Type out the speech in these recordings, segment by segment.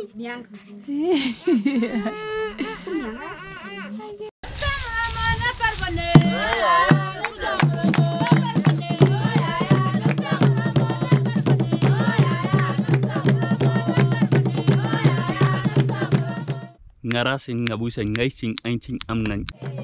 ngara sin ngabu sin ngai sin ain sin amnan.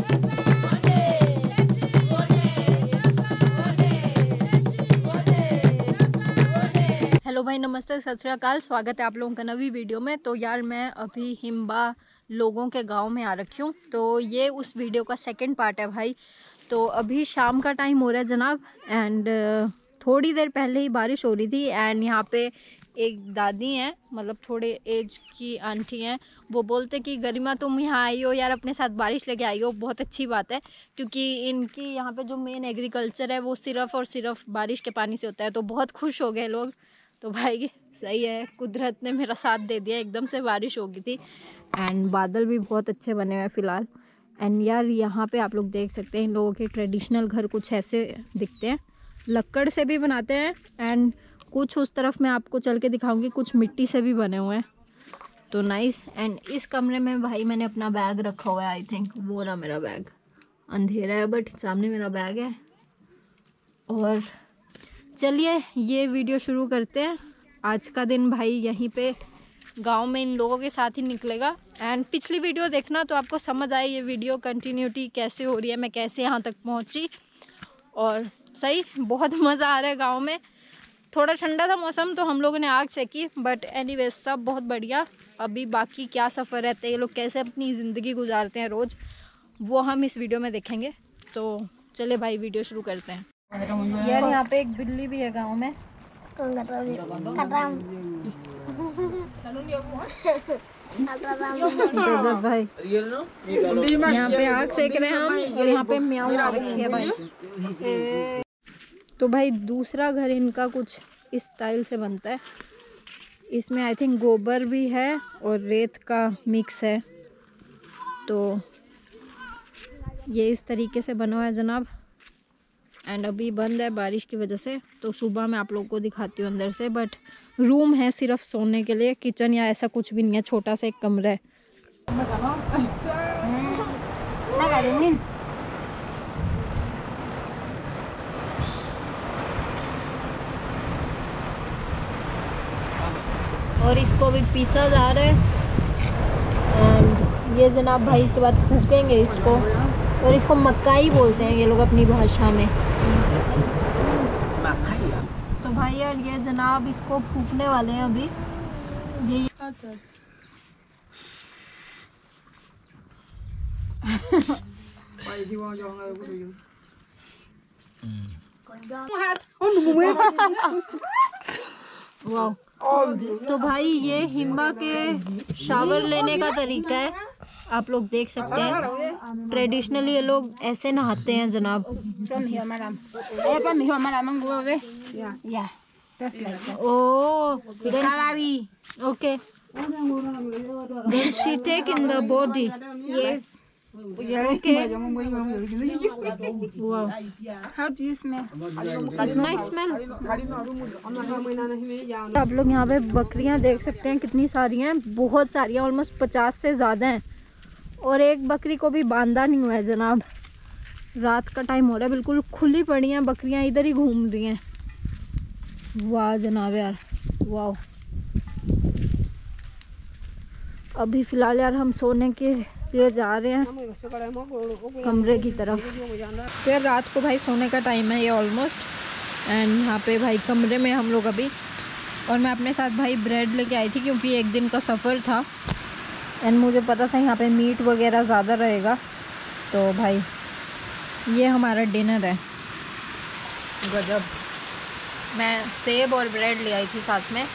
Hello भाई, नमस्ते, सत श्री अकाल। स्वागत है आप लोगों का नवी वीडियो में। तो यार मैं अभी हिम्बा लोगों के गांव में आ रखी हूँ, तो ये उस वीडियो का सेकंड पार्ट है भाई। तो अभी शाम का टाइम हो रहा है जनाब, एंड थोड़ी देर पहले ही बारिश हो रही थी। एंड यहाँ पे एक दादी हैं, मतलब थोड़े एज की आंटी हैं, वो बोलते कि गरिमा तुम यहाँ आई हो यार, अपने साथ बारिश लेके आई हो, बहुत अच्छी बात है। क्योंकि इनकी यहाँ पे जो मेन एग्रीकल्चर है वो सिर्फ और सिर्फ बारिश के पानी से होता है। तो बहुत खुश हो गए लोग। तो भाई सही है, कुदरत ने मेरा साथ दे दिया। एकदम से बारिश हो गई थी एंड बादल भी बहुत अच्छे बने हुए हैं फ़िलहाल। एंड यार यहाँ पे आप लोग देख सकते हैं इन लोगों के ट्रेडिशनल घर कुछ ऐसे दिखते हैं, लक्कड़ से भी बनाते हैं एंड कुछ उस तरफ मैं आपको चल के दिखाऊंगी, कुछ मिट्टी से भी बने हुए हैं। तो नाइस। एंड इस कमरे में भाई मैंने अपना बैग रखा हुआ है, आई थिंक वो रहा मेरा बैग। अंधेरा है बट सामने मेरा बैग है। और चलिए ये वीडियो शुरू करते हैं। आज का दिन भाई यहीं पे गांव में इन लोगों के साथ ही निकलेगा। एंड पिछली वीडियो देखना तो आपको समझ आए ये वीडियो कंटिन्यूटी कैसे हो रही है, मैं कैसे यहाँ तक पहुँची। और सही बहुत मज़ा आ रहा है गांव में। थोड़ा ठंडा था मौसम तो हम लोगों ने आग सेकी, बट एनीवेज सब बहुत बढ़िया। अभी बाकी क्या सफ़र रहते हैं, ये लोग कैसे अपनी ज़िंदगी गुजारते हैं रोज़, वो हम इस वीडियो में देखेंगे। तो चले भाई वीडियो शुरू करते हैं। यार यहाँ पे एक बिल्ली भी है गांव में। भाई यहाँ पे आग सेक रहे हैं हम, और यहाँ पे म्याऊ आ रखी है भाई। तो भाई दूसरा घर इनका कुछ इस स्टाइल से बनता है। इसमें आई थिंक गोबर भी है और रेत का मिक्स है। तो ये इस तरीके से बना हुआ है जनाब। एंड अभी बंद है बारिश की वजह से, तो सुबह मैं आप लोगों को दिखाती हूँ अंदर से। बट रूम है सिर्फ सोने के लिए, किचन या ऐसा कुछ भी नहीं है, छोटा सा एक कमरा है। और इसको भी पीसा जा रहा है। एंड ये जनाब भाई इसके बाद फूकेंगे इसको, और इसको मक्काई बोलते हैं ये लोग अपनी भाषा में। तो भाई यार ये जनाब इसको फूकने वाले हैं अभी। ये वाह। तो भाई ये हिम्बा के शावर लेने का तरीका है, आप लोग देख सकते हैं। ट्रेडिशनली ये लोग ऐसे नहाते हैं जनाब। Okay, then she take in the body. Yes. Okay. Wow. How do you smell? It's nice smell. आप लोग यहाँ पे बकरियाँ देख सकते हैं कितनी सारी हैं, बहुत सारी हैं, ऑलमोस्ट 50 से ज़्यादा हैं। और एक बकरी को भी बांधा नहीं हुआ है जनाब। रात का टाइम हो रहा है, बिल्कुल खुली पड़ी हैं बकरियाँ, इधर ही घूम रही हैं। वाह जनाब यार, वाह। अभी फ़िलहाल यार हम सोने के लिए जा रहे हैं कमरे की तरफ। तो यार रात को भाई सोने का टाइम है ये ऑलमोस्ट। एंड यहाँ पे भाई कमरे में हम लोग अभी, और मैं अपने साथ भाई ब्रेड लेके आई थी क्योंकि एक दिन का सफ़र था एंड मुझे पता था यहाँ पे मीट वगैरह ज़्यादा रहेगा। तो भाई ये हमारा डिनर है। गजब। मैं सेब और ब्रेड ले आई थी साथ में।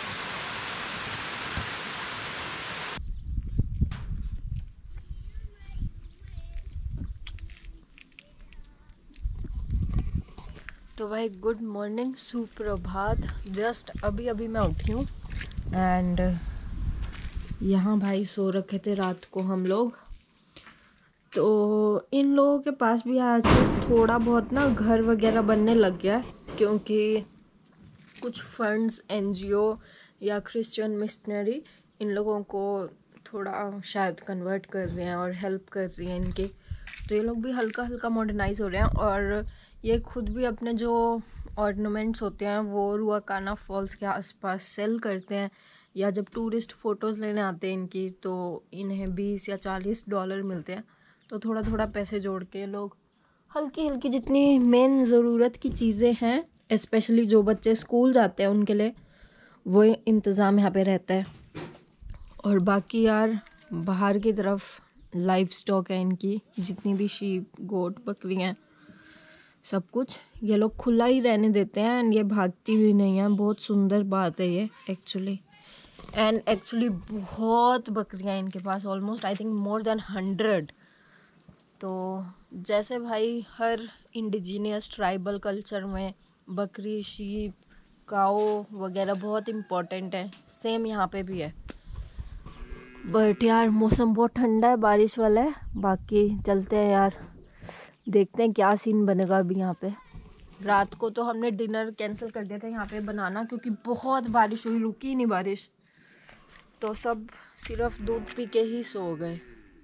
तो भाई गुड मॉर्निंग, सुप्रभात। जस्ट अभी मैं उठी हूँ एंड यहाँ भाई सो रखे थे रात को हम लोग। तो इन लोगों के पास भी आज थोड़ा बहुत ना घर वगैरह बनने लग गया है, क्योंकि कुछ फंड्स एनजीओ या क्रिश्चियन मिशनरी इन लोगों को थोड़ा शायद कन्वर्ट कर रहे हैं और हेल्प कर रही हैं इनके, तो ये लोग भी हल्का हल्का मॉडर्नाइज हो रहे हैं। और ये खुद भी अपने जो ऑर्नामेंट्स होते हैं वो रुआकाना फॉल्स के आसपास सेल करते हैं, या जब टूरिस्ट फ़ोटोज़ लेने आते हैं इनकी तो इन्हें 20 या 40 डॉलर मिलते हैं। तो थोड़ा थोड़ा पैसे जोड़ के लोग हल्की हल्की जितनी मेन ज़रूरत की चीज़ें हैं, स्पेशली जो बच्चे स्कूल जाते हैं उनके लिए, वो इंतज़ाम यहाँ पे रहता है। और बाकी यार बाहर की तरफ लाइफ स्टॉक है इनकी, जितनी भी शीप गोट बकरियाँ सब कुछ ये लोग खुला ही रहने देते हैं। एंड ये भागती भी नहीं है, बहुत सुंदर बात है ये एक्चुअली। एंड एक्चुअली बहुत बकरियाँ इनके पास, almost I think more than 100। तो जैसे भाई हर इंडिजीनियस ट्राइबल कल्चर में बकरी शीप काओ वगैरह बहुत इम्पोर्टेंट है, सेम यहाँ पे भी है। बट यार मौसम बहुत ठंडा है, बारिश वाला है। बाकी चलते हैं यार, देखते हैं क्या सीन बनेगा अभी यहाँ पे। रात को तो हमने डिनर कैंसिल कर दिया था यहाँ पे बनाना, क्योंकि बहुत बारिश हुई, रुकी ही नहीं बारिश, तो सब सिर्फ दूध पी के ही सो गए।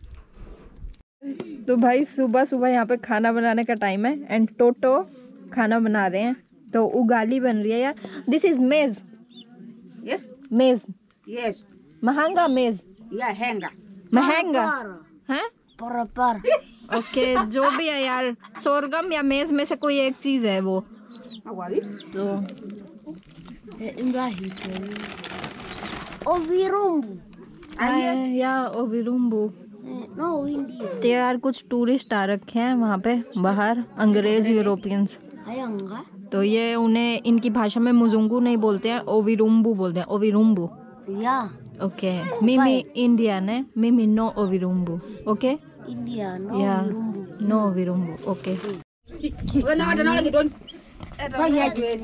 तो भाई सुबह सुबह यहाँ पे खाना बनाने का टाइम है एंड टोटो खाना बना रहे हैं। तो उगाली बन रही है यार। दिस इज मेज, मेज Yes. महंगा मेज, Yeah, henga. महंगा है। Par. ओके जो भी है यार, सोरगम या मेज में से कोई एक चीज है वो। Awali. तो Ovirumbu. या ओविरुम्बू। No, India. तो यार कुछ टूरिस्ट आ रखे हैं वहाँ पे बाहर, अंग्रेज यूरोपियंस। Ayanga. तो ये उन्हें इनकी भाषा में मुजुंगू नहीं बोलते हैं, ओविरुम्बू बोलते हैं, ओविरुम्बू। Yeah. ओके मिमी इंडियन है, मिमी नो ओविरुम्बू। Okay India. No, या Ovirumbu. नो ओविरुम्बू। Okay Wana ada lagi don. Banyak duit.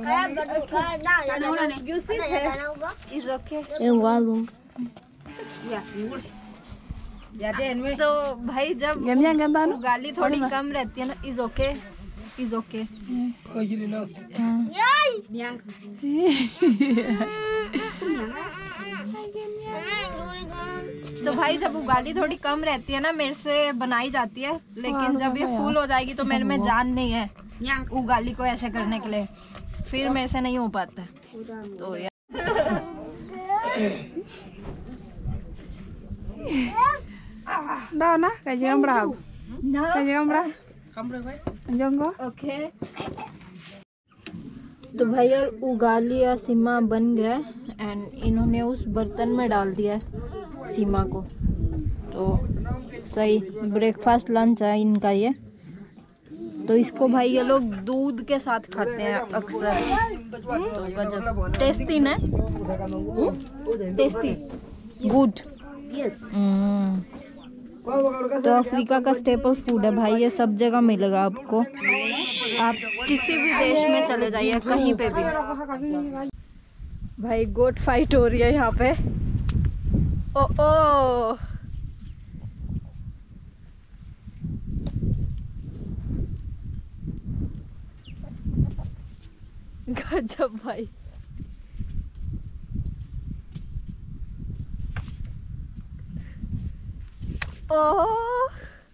Is okay. Engalung. Ya, ngul. Ya den we. तो भाई जब उगाली थोड़ी कम रहती है ना, is okay, is okay. Niang. तो भाई जब उगाली थोड़ी कम रहती है ना, मेरे से बनाई जाती है, लेकिन जब ये फुल हो जाएगी तो मेरे में जान नहीं है Niang. उगाली को ऐसे करने के लिए, फिर मेरे से नहीं हो पाता। तो यार Đâu na, cái gì ông bravo, cái gì ông bravo, Kamu berapa? anh có. Okay. तो भाई यार उगाली या सीमा बन गया एंड इन्होंने उस बर्तन में डाल दिया है सीमा को। तो सही ब्रेकफास्ट लंच है इनका ये। तो इसको भाई ये लोग दूध के साथ खाते हैं अक्सर। तो गजब टेस्टी ना, टेस्टी गुड। Yes. तो अफ्रीका का स्टेपल फूड है भाई, ये सब जगह मिलेगा आपको, आप किसी भी देश में चले जाइए कहीं पे भी। भाई गोट फाइट हो रही है यहाँ पे। ओ ओ गजब भाई। ओह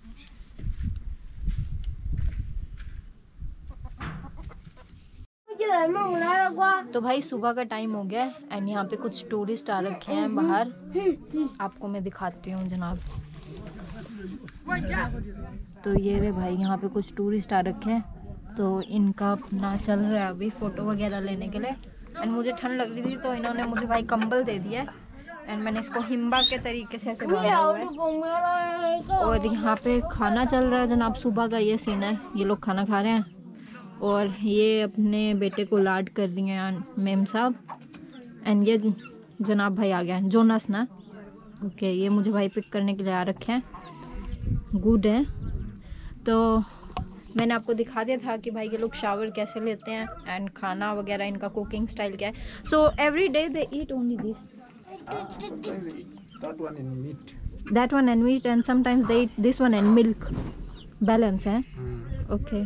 तो भाई सुबह का टाइम हो गया है एंड यहाँ पे कुछ टूरिस्ट आ रखे हैं बाहर, आपको मैं दिखाती हूँ जनाब। तो ये रे भाई यहाँ पे कुछ टूरिस्ट आ रखे हैं, तो इनका अपना चल रहा है अभी फ़ोटो वगैरह लेने के लिए। एंड मुझे ठंड लग रही थी तो इन्होंने मुझे भाई कंबल दे दिया है एंड मैंने इसको हिम्बा के तरीके से ऐसे बांधा हुआ है। और यहाँ पे खाना चल रहा है जनाब, सुबह का ये सीन है, ये लोग खाना खा रहे हैं और ये अपने बेटे को लाड कर रही हैं मेम साहब। एंड ये जनाब भाई आ गए हैं, जोनस ना। ओके ये मुझे भाई पिक करने के लिए आ रखे हैं, गुड है। तो मैंने आपको दिखा दिया था कि भाई ये लोग शावर कैसे लेते हैं एंड खाना वगैरह इनका कुकिंग स्टाइल क्या है। So every day they eat only this, that one and meat and sometimes they eat this one and milk, balance है। ओके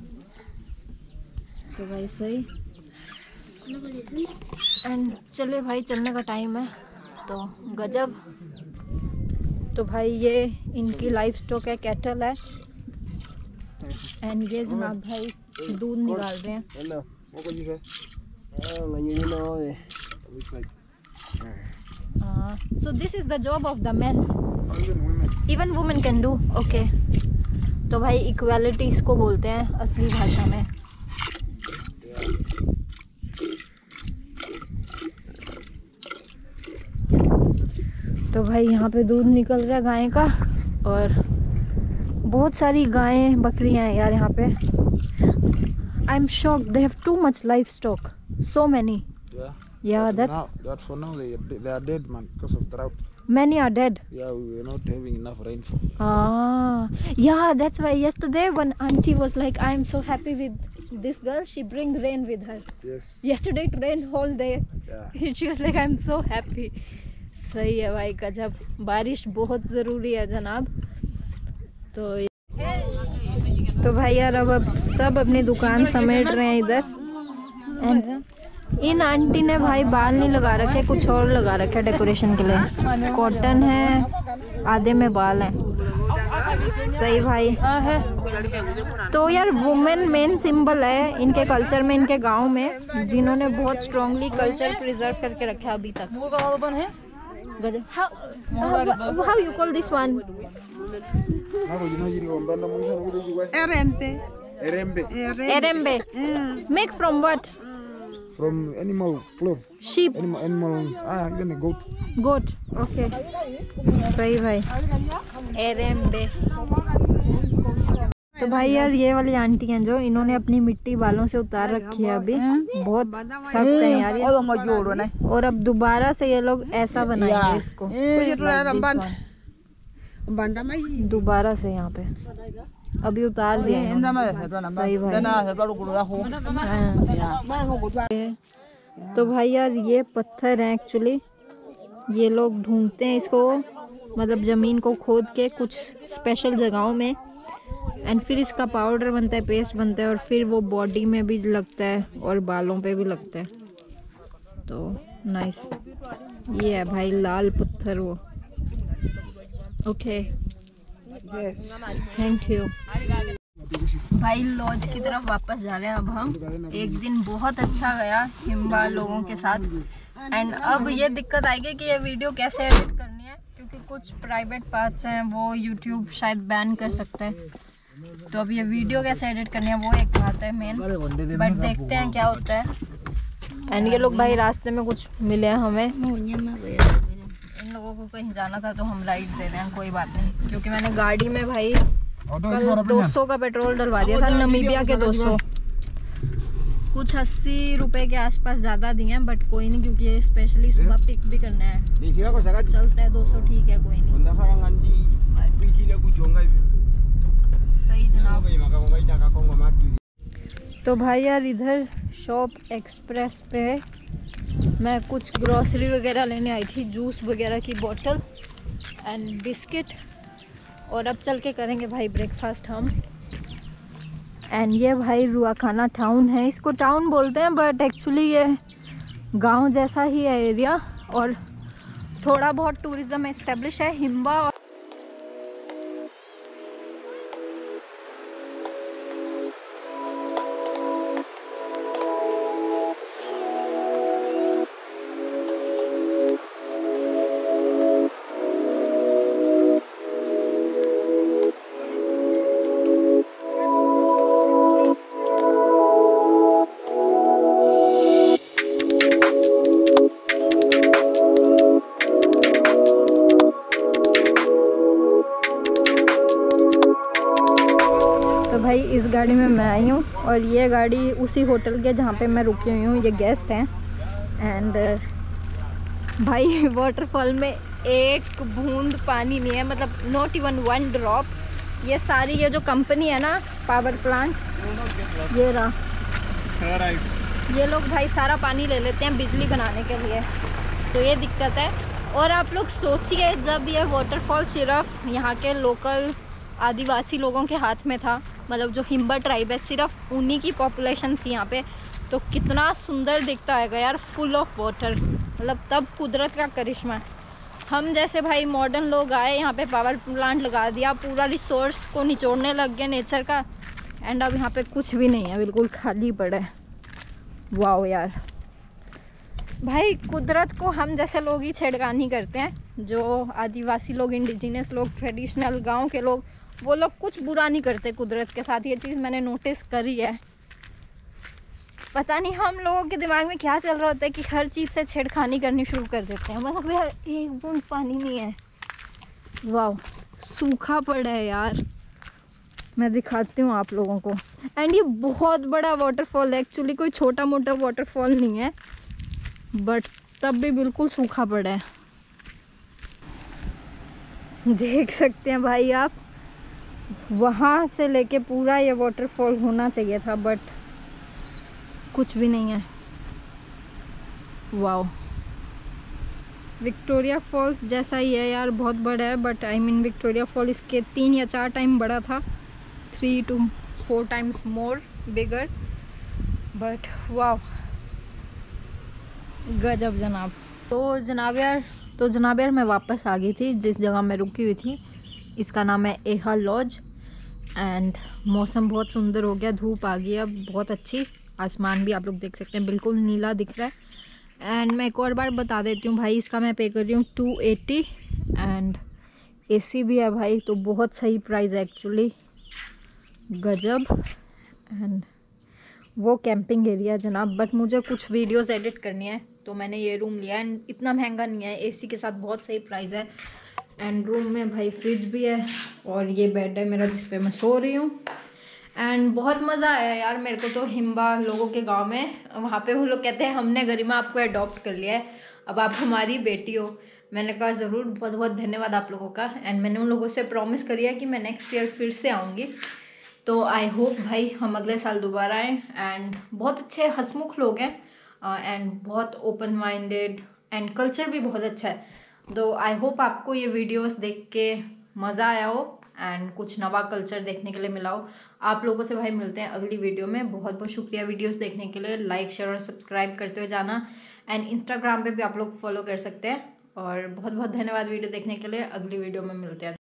तो भाई सही। एंड चले भाई चलने का टाइम है, तो गजब। तो भाई ये इनकी लाइफ स्टॉक है, कैटल है। एंड ये जनाब भाई दूध निकाल रहे हैं। So this is the job of the man, even women can do. Okay, तो भाई इक्वालिटी इसको बोलते हैं असली भाषा में। तो भाई यहाँ पे दूध निकल रहा है गाय का, और बहुत सारी गायें बकरियां हैं यार यहाँ पे। I am shocked, they have too much life stock, so many. Yeah, that's for now. They are dead, man, because of drought. Many are dead. Yeah, we were not having enough rainfall. Yeah, that's why yesterday when auntie was like, I am so happy with this girl, she bring rain with her. Yes. Yesterday it rained whole day. Yeah. She was like, I am so happy. सही है भाई, गजब। बारिश बहुत ज़रूरी है जनाब। तो भाई यार अब सब अपनी दुकान समेट रहे हैं इधर। एंड इन आंटी ने भाई बाल नहीं लगा रखे, कुछ और लगा रखे डेकोरेशन के लिए। कॉटन है, आधे में बाल हैं। सही भाई। तो यार वुमेन मेन सिंबल है इनके कल्चर में, इनके गांव में, जिन्होंने बहुत स्ट्रांगली कल्चर प्रिजर्व करके रखा अभी तक। गजब। How you call this one? Erembe. Make from what? From animal cloth. Sheep. Animal. Even a goat. Goat. Okay. सही भाई। एरेम्बे। तो भाई यार ये वाली आंटी हैं जो, इन्होंने अपनी मिट्टी बालों से उतार रखी है अभी। बहुत सख्त है यार ये। और अब दोबारा से ये लोग ऐसा बनाएंगे इसको, दोबारा से यहाँ पे। अभी उतार दिया सही भाई। तो भाई यार ये पत्थर है एक्चुअली, ये लोग ढूंढते हैं इसको, मतलब ज़मीन को खोद के कुछ स्पेशल जगहों में, एंड फिर इसका पाउडर बनता है, पेस्ट बनता है, और फिर वो बॉडी में भी लगता है और बालों पे भी लगता है। तो नाइस। ये है भाई लाल पत्थर वो। ओके, थैंक यू भाई। लॉज की तरफ वापस जा रहे हैं अब हम। एक दिन बहुत अच्छा गया हिम्बा लोगों के साथ। एंड अब ये दिक्कत आएगी कि ये वीडियो कैसे एडिट करनी है, क्योंकि कुछ प्राइवेट पार्ट्स हैं वो यूट्यूब शायद बैन कर सकता है। तो अब ये वीडियो कैसे एडिट करनी है वो एक बात है मेन, बट देखते हैं क्या होता है। एंड ये लोग भाई रास्ते में कुछ मिले हैं हमें, इन लोगों को कहीं जाना था तो हम राइड दे रहे हैं, कोई बात नहीं। क्योंकि मैंने गाड़ी में भाई कल 200 का पेट्रोल डलवा दिया था, नमीबिया के 200, कुछ 80 रुपए के आसपास ज़्यादा दिए हैं, बट कोई नहीं, क्योंकि ये स्पेशली सुबह पिक भी करना है। चलता है 200, ठीक है, कोई नहीं। सही जनाब। तो भाई यार इधर शॉप एक्सप्रेस पे मैं कुछ ग्रॉसरी वगैरह लेने आई थी, जूस वगैरह की बोतल एंड बिस्किट, और अब चल के करेंगे भाई ब्रेकफास्ट हम। एंड ये भाई रुआखाना टाउन है, इसको टाउन बोलते हैं बट एक्चुअली ये गांव जैसा ही है एरिया, और थोड़ा बहुत टूरिज़्म एस्टेब्लिश है हिम्बा। तो भाई इस गाड़ी में मैं आई हूँ, और ये गाड़ी उसी होटल के जहाँ पे मैं रुकी हुई हूँ, ये गेस्ट हैं। एंड भाई वाटरफॉल में एक बूंद पानी नहीं है, मतलब नॉट इवन 1 ड्रॉप। ये सारी ये जो कंपनी है ना, पावर प्लांट, ये रहा, ये लोग भाई सारा पानी ले लेते हैं बिजली बनाने के लिए, तो ये दिक्कत है। और आप लोग सोचिए, जब ये वाटरफॉल सिर्फ यहाँ के लोकल आदिवासी लोगों के हाथ में था, मतलब जो हिम्बा ट्राइब है, सिर्फ उन्हीं की पॉपुलेशन थी यहाँ पे, तो कितना सुंदर दिखता है यार, फुल ऑफ वाटर। मतलब तब कुदरत का करिश्मा है। हम जैसे भाई मॉडर्न लोग आए यहाँ पे पावर प्लांट लगा दिया, पूरा रिसोर्स को निचोड़ने लग गए नेचर का, एंड अब यहाँ पे कुछ भी नहीं है, बिल्कुल खाली पड़ा है। वाह यार भाई, कुदरत को हम जैसे लोग ही छेड़खानी करते हैं, जो आदिवासी लोग, इंडिजिनस लोग, ट्रेडिशनल गांव के लोग, वो लोग कुछ बुरा नहीं करते कुदरत के साथ। ये चीज़ मैंने नोटिस करी है। पता नहीं हम लोगों के दिमाग में क्या चल रहा होता है कि हर चीज़ से छेड़खानी करनी शुरू कर देते हैं। मतलब यार एक बूंद पानी नहीं है। वाह, सूखा पड़ा है यार। मैं दिखाती हूँ आप लोगों को। एंड ये बहुत बड़ा वाटरफॉल है, एक्चुअली कोई छोटा मोटा वाटरफॉल नहीं है, बट तब भी बिल्कुल सूखा पड़ा है। देख सकते हैं भाई आप, वहाँ से लेके पूरा ये वाटरफॉल होना चाहिए था, बट कुछ भी नहीं है। वाओ, विक्टोरिया फॉल्स जैसा ही है यार, बहुत बड़ा है, but I mean Victoria fall इसके 3 या 4 टाइम बड़ा था, 3 to 4 times more bigger, but wow गजब जनाब। तो जनाब यार मैं वापस आ गई थी जिस जगह मैं रुकी हुई थी। इसका नाम है एहा लॉज। एंड मौसम बहुत सुंदर हो गया, धूप आ गई है अब बहुत अच्छी। आसमान भी आप लोग देख सकते हैं बिल्कुल नीला दिख रहा है। एंड मैं एक और बार बता देती हूँ भाई, इसका मैं पे कर रही हूँ 280 एंड AC भी है भाई, तो बहुत सही प्राइस है एक्चुअली, गजब। एंड वो कैंपिंग एरिया जनाब, बट मुझे कुछ वीडियोस एडिट करनी है तो मैंने ये रूम लिया। एंड इतना महंगा नहीं है, AC के साथ बहुत सही प्राइस है। एंड रूम में भाई फ्रिज भी है, और ये बेड है मेरा जिस पे मैं सो रही हूँ। एंड बहुत मज़ा आया यार मेरे को तो हिम्बा लोगों के गांव में। वहाँ पे वो लोग कहते हैं हमने गरिमा आपको अडॉप्ट कर लिया है, अब आप हमारी बेटी हो। मैंने कहा ज़रूर, बहुत बहुत धन्यवाद आप लोगों का। एंड मैंने उन लोगों से प्रॉमिस करी है कि मैं नेक्स्ट ईयर फिर से आऊँगी। तो आई होप भाई हम अगले साल दोबारा आएँ। एंड बहुत अच्छे हंसमुख लोग हैं, एंड बहुत ओपन माइंडेड, एंड कल्चर भी बहुत अच्छा है। तो आई होप आपको ये वीडियोस देख के मज़ा आया हो एंड कुछ नवा कल्चर देखने के लिए मिला हो। आप लोगों से भाई मिलते हैं अगली वीडियो में। बहुत बहुत शुक्रिया वीडियोस देखने के लिए, लाइक शेयर और सब्सक्राइब करते हुए जाना। एंड इंस्टाग्राम पे भी आप लोग फॉलो कर सकते हैं। और बहुत बहुत धन्यवाद वीडियो देखने के लिए, अगली वीडियो में मिलते हैं।